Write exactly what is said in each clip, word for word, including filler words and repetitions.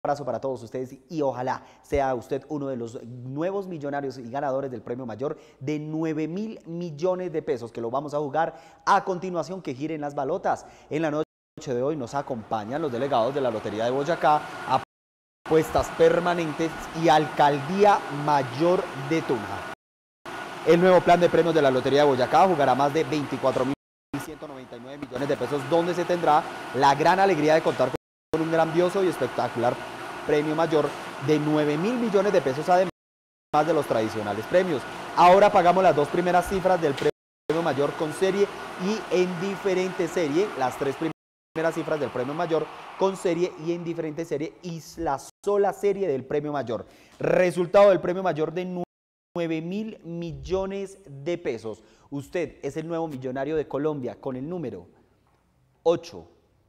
abrazo para todos ustedes y ojalá sea usted uno de los nuevos millonarios y ganadores del premio mayor de nueve mil millones de pesos, que lo vamos a jugar a continuación, que giren las balotas. En la noche de hoy nos acompañan los delegados de la Lotería de Boyacá, Apuestas Permanentes y Alcaldía Mayor de Tunja. El nuevo plan de premios de la Lotería de Boyacá jugará más de veinticuatro mil ciento noventa y nueve millones de pesos, donde se tendrá la gran alegría de contar con un grandioso y espectacular premio mayor de nueve mil millones de pesos, además de los tradicionales premios. Ahora pagamos las dos primeras cifras del premio mayor con serie y en diferente serie, las tres primeras cifras del premio mayor con serie y en diferente serie y la sola serie del premio mayor. Resultado del premio mayor de nueve mil millones de pesos. Usted es el nuevo millonario de Colombia con el número ocho,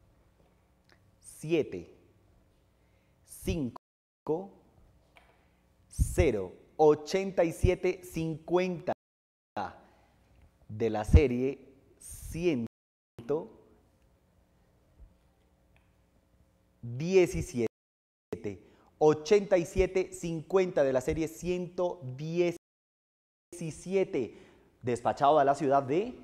siete, cinco, cero, ochenta y siete, cincuenta de la serie ciento diecisiete. ochenta y siete, cincuenta de la serie ciento diecisiete, despachado a la ciudad de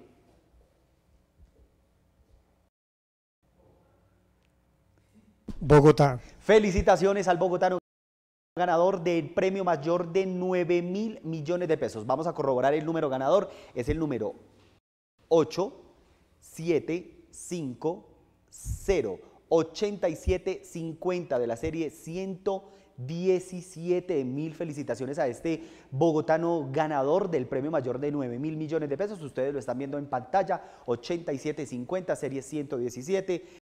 Bogotá. Felicitaciones al bogotano ganador del premio mayor de nueve mil millones de pesos. Vamos a corroborar el número ganador. Es el número ocho, siete, cinco, cero, ochenta y siete, cincuenta de la serie ciento diecisiete. Mil felicitaciones a este bogotano ganador del premio mayor de nueve mil millones de pesos. Ustedes lo están viendo en pantalla, ochenta y siete, cincuenta, serie ciento diecisiete.